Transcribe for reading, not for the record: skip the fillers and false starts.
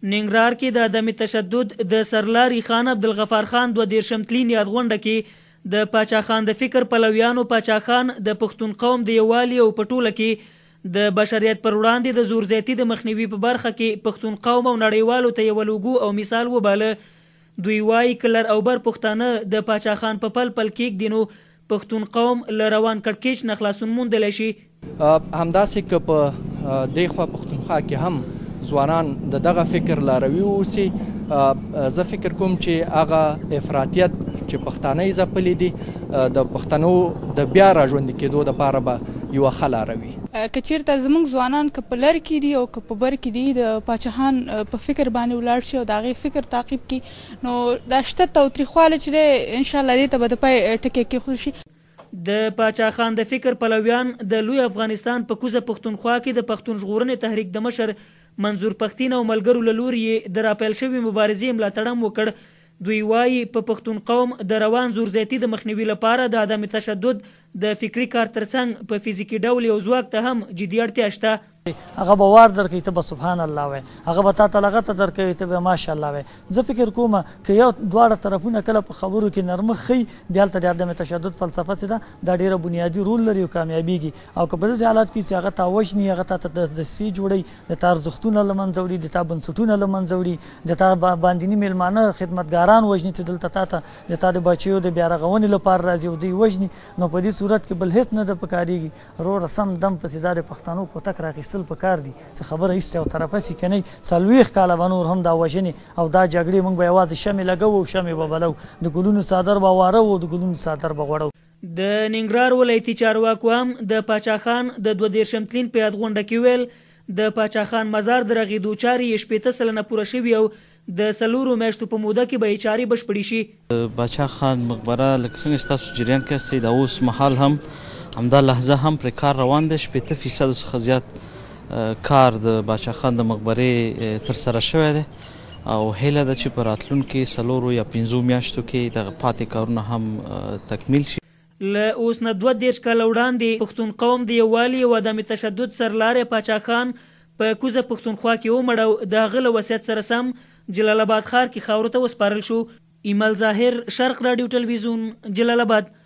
ننګرهار کې د عدم تشدد د سرلاري خان عبدالغفار خان 2 تلين یاد غونډه کې د پاچا خان د فکر پلویانو پاچا خان د پښتون قوم د یووالي او پټوله کې د بشریت پر وړاندې د زور زیاتی د مخنیوي په برخه کې پښتون قوم او نړیوالو ته یو لوګو او مثال وباله. دوی وایي کلر او بر پښتانه د پاچا خان په پل کې دینو پښتون قوم له روان کړکېچ نه خلاصون موندلی شي. همداسې که په دې خوا پښتونخوا کې هم ځوانان د دغه فکر لاروي اوسي، زه فکر کوم چې هغه افراطیت چې پښتانه یې ځپلي دي د پښتنو د بیا راژوندي کېدو دپاره به یوه ښه لاروي. که چېرته زموږ ځوانان که په لر کې دي او که په بر کې دي د پاچاهان په فکر باندې ولاړ شي او د هغې فکر تعقیب کړي، نو دا شته تاوتریخوالی چې دی انشاءالله دې ته به د پای ټکی کېښودل شي. د پاچا خان د فکر پلویان د لوی افغانستان په کوزه پښتونخوا کې د پښتون ژغورنې تحریک د مشر منظور پښتین او ملګرو له لورې د راپیل شوې مبارزې ملاتړ هم وکړ. دوی وایي په پښتون قوم د روان زور زیاتي د مخنیوي لپاره د عدم تشدد د فکري کار ترڅنګ په فزیکي ډول یو ځواک ته هم جدي اړتیا شته. هغه به وار درکوي ته به سبحان الله وایي، هغه به تا ته لغته درکوي ته به ماشاءالله وایي. زه فکر کوم که یو دواړه طرفونه کله په خبرو کې نرمښت ښیي، بیا هلته د عدم تشدد فلسفه چې ده دا ډېره بنیادي رول لري او کامیابیږي. او که په داسې حالات کې چې هغه تا وژني، هغه تا ته دسیسې جوړوي، د تا ارزښتونه له منځه وړي، د تا بنسټونه له منځه وړي، د تا باندیني میلمانه خدمتګاران وژني چې دلته تا ته د تا د بچیو د بیا رغونې لپاره راځي او دوی وژني، نو په دې صورت کې بل هېڅ نه ده پکارېږي. وروره سم دم پسې دا د پښتنو کوتک راخیستل پکار دي چې خبره هېڅ یو طرفه سي که نه 40 کاله به نور هم دا وژنې او دا جګړې موږ به یوازې شمې لګوو او شمې به بلو، د ګلونو څادر به واره و، د ګلونو څادر به غوړو. د ننګرهار ولایتي چارواکو هم د پاچا خان د 2 تلين په یاد غونډه کې ویل د پاچا خان مزار د رغېدو چارې یې 80 سلنه پوره شوي او د 4 میاشتو په موده کې به یې چارې بشپړې شي. پاچا خان مقبره لکه څنګه چې تاسو جریان کې هستئ، دا اوس مهال هم همدا لحظه هم پرې کار روان دی. 80% څخه زیات کار د باچا خان د مقبرې ترسره شوی دی او هیله ده چې په راتلونکي 4 یا 5 میاشتو کې دغه پاتې کارونه هم تکمیل شي. له اوس نه 22 کاله وړاندې پښتون قوم د یووالي او عدم تشدد سرلاری پاچا خان په کوزه پښتونخوا کې ومړ او د هغه له وصیت سره سم جلال آباد ښار کې خاورو ته وسپارل شو. ایمل ظاهر، شرق راډیو ټلویزیون، جلال آباد.